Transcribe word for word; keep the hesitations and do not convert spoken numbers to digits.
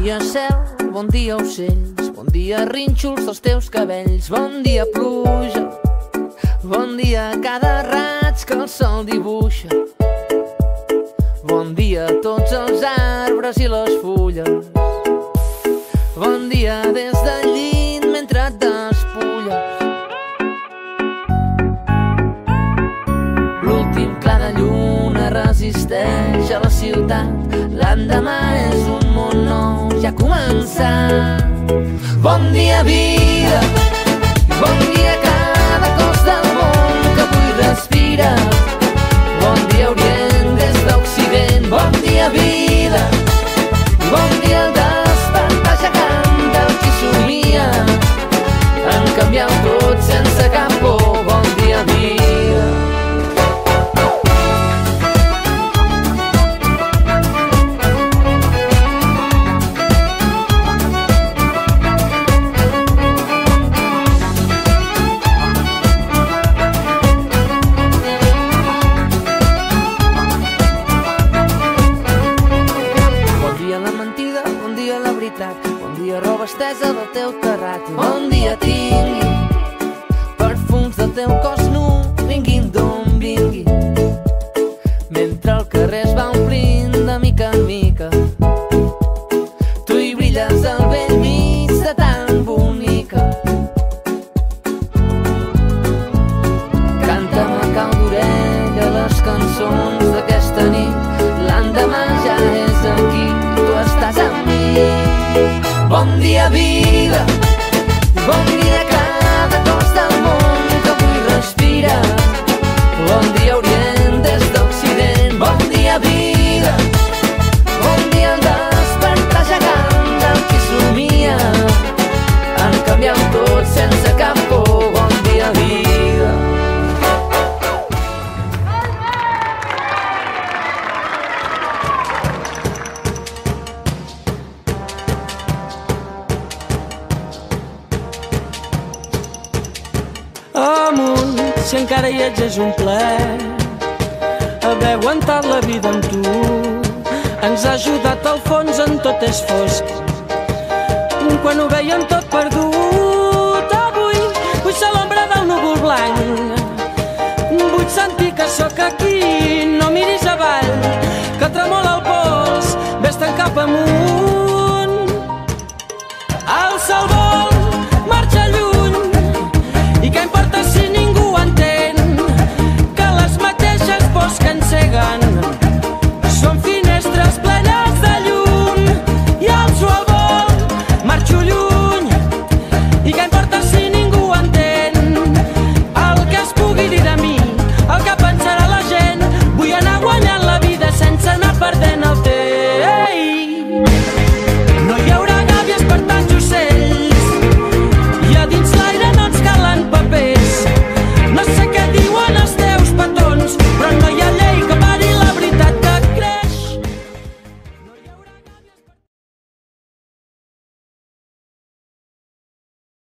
dia cel, bon dia ocells, bon dia rínxols dels teus cabells, bon dia pluja, bon dia cada raig que el sol dibuixa, bon dia a tots els arbres i les fulles, bon dia des del llit mentre et despulles. L'últim clar de lluna resisteix a la ciutat, l'endemà és un món nou, ja ha començat. Bon dia vida, bon dia cada cos del món que avui respira, bon dia Orient des d'Occident, bon dia vida, bon dia el despertar gegant del qui somia en canviar tot sense cap por, bon dia vida. Bon dia roba estesa del teu terrat, bon dia tingui perfums del teu cos nu, vinguin d'on vingui, mentre el carrer es va omplint de mica en mica, tu hi brilles al vell mig de tan bonica. Canta'm a cau d'orella les cançons d'aquesta nit, l'endemà ja és aquí, tu estàs amb mi. Bon dia vida, bon dia cada cos del món que avui respira, bon dia Orient des d'Occident, bon dia vida, bon dia el despertar gegant del qui somia en canviar tot sense cap por, bon dia vida. Amunt, si encara hi ets és un plaer haver aguantat la vida amb tu, ens ha ajudat al fons en tot és fosc quan ho veiem tot perdut. Avui vull ser l'ombra del núvol blanc, vull sentir que sóc aquí